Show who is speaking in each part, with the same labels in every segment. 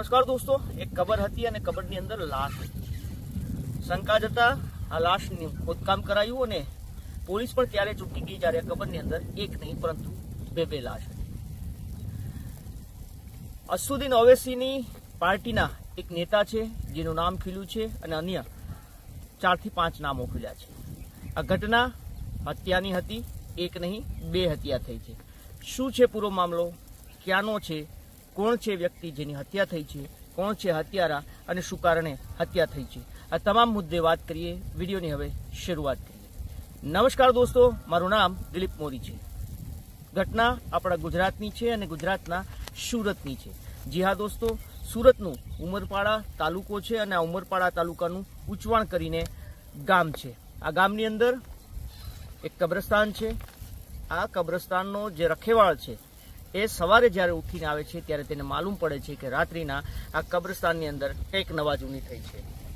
Speaker 1: નમસ્કાર દોસ્તો, એક કબર હતી અને કબરની અંદર લાશ હતી. શંકા જતા આ લાશનું ખોદકામ કરાયું અને પોલીસ પણ ત્યારે ચૂકી ગઈ જ્યારે કબરની અંદર એક નહીં પરંતુ બે લાશ હતી. અસદુદ્દીન ઓવૈસીની પાર્ટીના એક નેતા છે જેનું નામ ખીલ્યું છે અને અન્ય 4 થી 5 નામો ખુલ્યા છે. આ ઘટના હત્યાની હતી, એક નહીં બે હત્યા થઈ છે. શું છે પૂરો મામલો, ક્યાંનો છે, કોણ છે વ્યક્તિ જેની હત્યા થઈ છે, કોણ છે હત્યારા અને શું કારણે હત્યા થઈ છે, આ તમામ મુદ્દે વાત કરીએ. વિડીયોની હવે શરૂઆત કરીએ. નમસ્કાર દોસ્તો, મારું નામ દિલીપ મોરી છે. ઘટના આપણા ગુજરાતની છે અને ગુજરાતના સુરતની છે. જી હા દોસ્તો, સુરતનું ઉમરપાડા તાલુકો છે અને આ ઉમરપાડા તાલુકાનું ઉચવાણ કરીને ગામ છે. આ ગામની અંદર એક કબ્રસ્તાન છે. આ કબ્રસ્તાનનો જે રખેવાળ છે એ સવારે જ્યારે ઉઠીને આવે છે ત્યારે તેને માલુમ પડે છે કે રાત્રિના આ કબ્રસ્તાનની અંદર કંઈક નવાજૂની થઈ છે.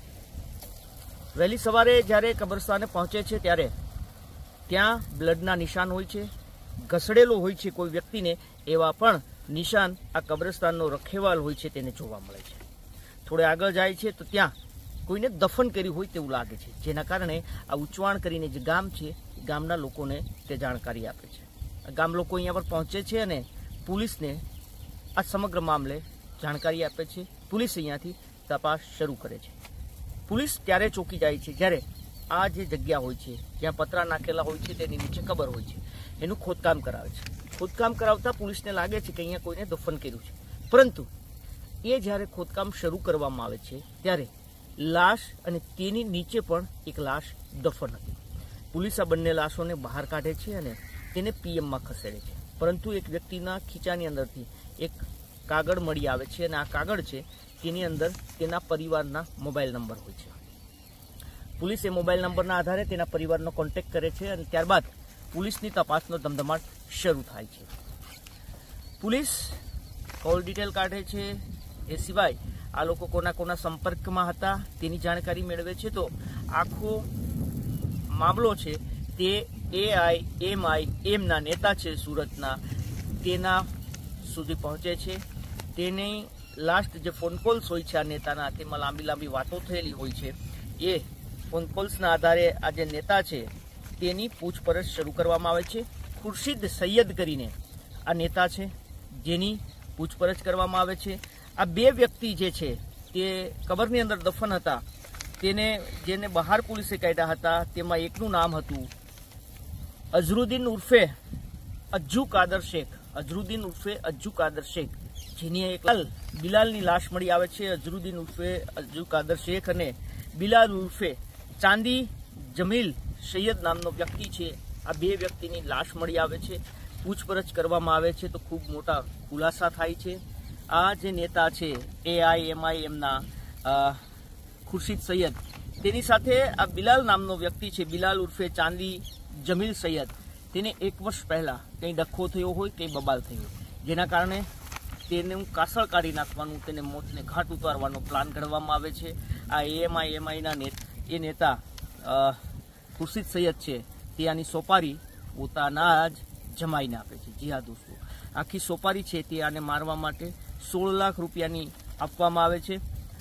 Speaker 1: વહેલી સવારે જ્યારે કબ્રસ્તાને પહોંચે છે ત્યારે ત્યાં બ્લડના નિશાન હોય છે, ઘસડેલો હોય છે કોઈ વ્યક્તિને એવા પણ નિશાન આ કબ્રસ્તાનનો રખેવાળ હોય છે તેને જોવા મળે છે. થોડે આગળ જાય છે તો ત્યાં કોઈને દફન કર્યું હોય તેવું લાગે છે, જેના કારણે આ ઉચવાણ કરીને જે ગામ છે ગામના લોકોને તે જાણકારી આપે છે. ગામ લોકો અહીંયા પર પહોંચે છે અને પોલીસને આ સમગ્ર મામલે જાણકારી આપે છે. પોલીસ અહીંયાથી તપાસ શરૂ કરે છે. પોલીસ ત્યારે ચોકી જાય છે જ્યારે આ જે જગ્યા હોય છે જ્યાં પતરા નાખેલા હોય છે તેની નીચે કબર હોય છે, એનું ખોદકામ કરાવે છે. ખોદકામ કરાવતા પોલીસને લાગે છે કે અહીંયા કોઈને દફન કર્યું છે, પરંતુ એ જ્યારે ખોદકામ શરૂ કરવામાં આવે છે ત્યારે લાશ અને તેની નીચે પણ એક લાશ દફન હતી. પોલીસ આ બંને લાશોને બહાર કાઢે છે અને તેને પીએમમાં ખસેડે છે. પરંતુ એક વ્યક્તિના ખીચાની અંદરથી એક કાગળ મળી આવે છે અને આ કાગળ છે તેની અંદર તેના પરિવારના મોબાઈલ નંબર હોય છે. પોલીસ એ મોબાઈલ નંબરના આધારે તેના પરિવારનો કોન્ટેક્ટ કરે છે અને ત્યારબાદ પોલીસની તપાસનો ધમધમાટ શરૂ થાય છે. પોલીસ કોલ ડિટેલ કાઢે છે. એ સિવાય આ લોકો કોના કોના સંપર્કમાં હતા તેની જાણકારી મેળવે છે. તો આખો મામલો છે તે AIMIM ના નેતા છે સુરતના, તેના સુધી પહોંચે છે. તેની લાસ્ટ જે ફોન કોલ્સ હોય છે આ નેતાના, તેમાં લાંબી વાતો થયેલી હોય છે. એ ફોન કોલ્સના આધારે આ જે નેતા છે તેની પૂછપરછ શરૂ કરવામાં આવે છે. ખુરશીદ સૈયદ કરીને આ નેતા છે જેની પૂછપરછ કરવામાં આવે છે. આ બે વ્યક્તિ જે છે તે કબરની અંદર દફન હતા, જેને બહાર પોલીસે કાઢ્યા હતા તેમાં એકનું નામ હતું અઝરુદ્દીન ઉર્ફે અજ્જુ કાદર શેખ. અઝરુદ્દીન ઉર્ફે અજ્જુ કાદર શેખ, જેની એક બિલાલની લાશ મળી આવે છે. અઝરુદ્દીન ઉર્ફે અજ્જુ કાદર શેખ અને બિલાલ ઉર્ફે ચાંદી જમીલ સૈયદ નામનો વ્યક્તિ છે. આ બે વ્યક્તિની લાશ મળી આવે છે. પૂછપરછ કરવામાં આવે છે તો ખૂબ મોટા ખુલાસા થાય છે. આ જે નેતા છે AIMIM ના ખુરશીદ સૈયદ, તેની સાથે આ બિલાલ નામનો વ્યક્તિ છે, બિલાલ ઉર્ફે ચાંદી જમીલ સૈયદ, તેને 1 વર્ષ પહેલા કંઈ ડખ્ખો થયો હોય, કંઈ બબાલ થયો, જેના કારણે તેને કાસળ કાઢી નાખવાનું, તેને મોતને ઘાટ ઉતારવાનો પ્લાન ઘડવામાં આવે છે. આ AIMI ના એ નેતા ખુરશીદ સૈયદ છે તે આની સોપારી પોતાના જ જમાઈને આપે છે. જી હા દોસ્તો, આખી સોપારી છે તે આને મારવા માટે 16 લાખ રૂપિયાની આપવામાં આવે છે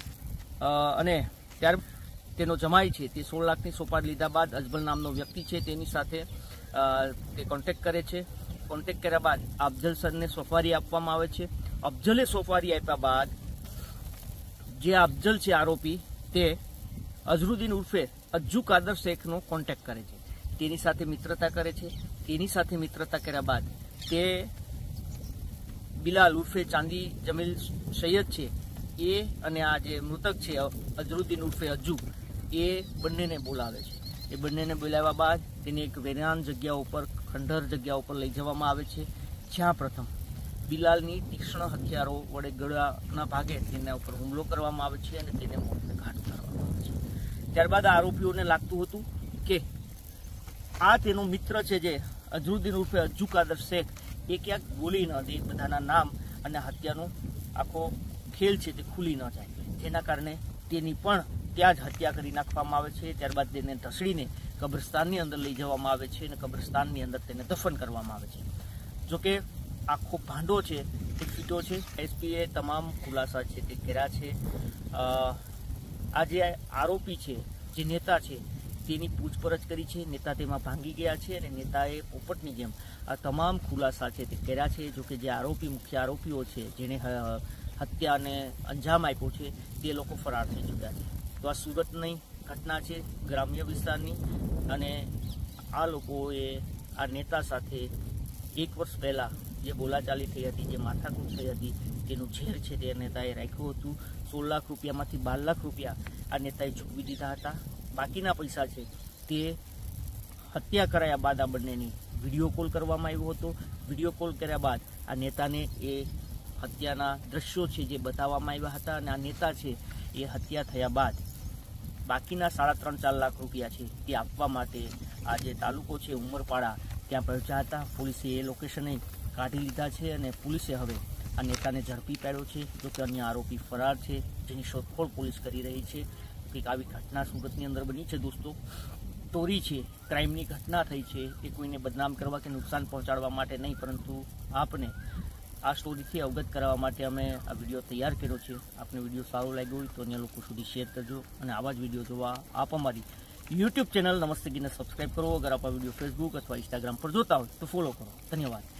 Speaker 1: અને ત્યાર તેનો જમાઈ છે તે 16 લાખની સોપારી લીધા બાદ અજમલ નામનો વ્યક્તિ છે તેની સાથે તે કોન્ટેક્ટ કરે છે. કોન્ટેક્ટ કર્યા બાદ અફજલ સરને સોપારી આપવામાં આવે છે. અફજલે સોપારી આપ્યા બાદ જે અફજલ છે આરોપી, તે અઝરુદ્દીન ઉર્ફે અજ્જુ કાદર શેખનો કોન્ટેક્ટ કરે છે. તેની સાથે મિત્રતા કરે છે. તેની સાથે મિત્રતા કર્યા બાદ તે બિલાલ ઉર્ફે ચાંદી જમીલ સૈયદ છે એ અને આ જે મૃતક છે અઝરુદ્દીન ઉર્ફે અજ્જુ, એ બંનેને બોલાવે છે. એ બંનેને બોલાવ્યા બાદ તેને એક વેરાન જગ્યા ઉપર, ખંડર જગ્યા ઉપર લઈ જવામાં આવે છે, જ્યાં પ્રથમ બિલાલની તીક્ષ્ણ હથિયારો વડે ગળાના ભાગે તેના ઉપર હુમલો કરવામાં આવે છે અને તેને મોતને ઘાટ ઉતારવામાં આવે છે. ત્યારબાદ આરોપીઓને લાગતું હતું કે આ તેનો મિત્ર છે જે અઝરુદ્દીન ઉર્ફે અજ્જુ કાદર શેખ, એ ક્યાંક બોલી ન દે, બધાના નામ અને હત્યાનો આખો ખેલ છે તે ખુલી ન જાય, જેના કારણે તેની પણ ત્યાં જ હત્યા કરી નાખવામાં આવે છે. ત્યારબાદ તેને ઢસડીને કબ્રસ્તાનની અંદર લઈ જવામાં આવે છે અને કબ્રસ્તાનની અંદર તેને દફન કરવામાં આવે છે. જોકે આખો ભાંડો છે ફીટો છે। એસપીએ તમામ ખુલાસા છે તે કર્યા છે। આ જે આરોપી છે, જે નેતા છે, તેની પૂછપરછ કરી છે। નેતા તેમાં ભાંગી ગયા છે અને નેતાએ પોપટની જેમ આ તમામ ખુલાસા છે તે કર્યા છે। જો કે જે મુખ્ય આરોપીઓ છે, જેને હત્યાને અંજામ આપ્યો છે, તે લોકો ફરાર થઈ ચૂક્યા છે। તો આ સુરતની ઘટના છે, ગ્રામ્ય વિસ્તારની, અને આ લોકોએ આ નેતા સાથે 1 વર્ષ પહેલા જે બોલાચાલી થઈ હતી, જે માથાકૂટ થઈ હતી, તેનું ઝેર છે તે નેતાએ રાખ્યું હતું। 16 લાખ રૂપિયામાંથી 12 લાખ રૂપિયા આ નેતાએ ચૂકવી દીધા હતા। બાકીના પૈસા છે તે હત્યા કરાયા બાદ આ બંનેની વિડીયો કોલ કરવામાં આવ્યો હતો। વિડીયો કોલ કર્યા બાદ આ નેતાને એ હત્યાના દ્રશ્યો છે જે બતાવવામાં આવ્યા હતા, અને આ નેતા છે એ હત્યા થયા બાદ બાકીના 3.5-4 લાખ રૂપિયા છે તે આપવા માટે આ જે તાલુકો છે ઉમરપાડા ત્યાં પહોંચ્યા હતા। પોલીસે એ લોકેશને કાઢી લીધા છે અને પોલીસે હવે આ નેતાને ઝડપી પાડ્યો છે। જો કે અન્ય આરોપી ફરાર છે, જેની શોધખોળ પોલીસ કરી રહી છે। કંઈક આવી ઘટના સુરતની અંદર બની છે દોસ્તો। ચોરી છે, ક્રાઇમની ઘટના થઈ છે, એ કોઈને બદનામ કરવા કે નુકસાન પહોંચાડવા માટે નહીં, પરંતુ આપને આ સ્ટોરીથી અવગત કરાવવા માટે અમે આ વિડીયો તૈયાર કર્યો છે। આપને વિડીયો સારો લાગ્યો હોય તો અન્ય લોકો સુધી શેર કરજો, અને આવા જ વિડીયો જોવા આપ અમારી YouTube ચેનલ નમસ્તે ગીને સબસ્ક્રાઈબ કરો। અગર આપ આ વિડીયો ફેસબુક અથવા ઇન્સ્ટાગ્રામ પર જોતા હોય તો ફોલો કરો। ધન્યવાદ।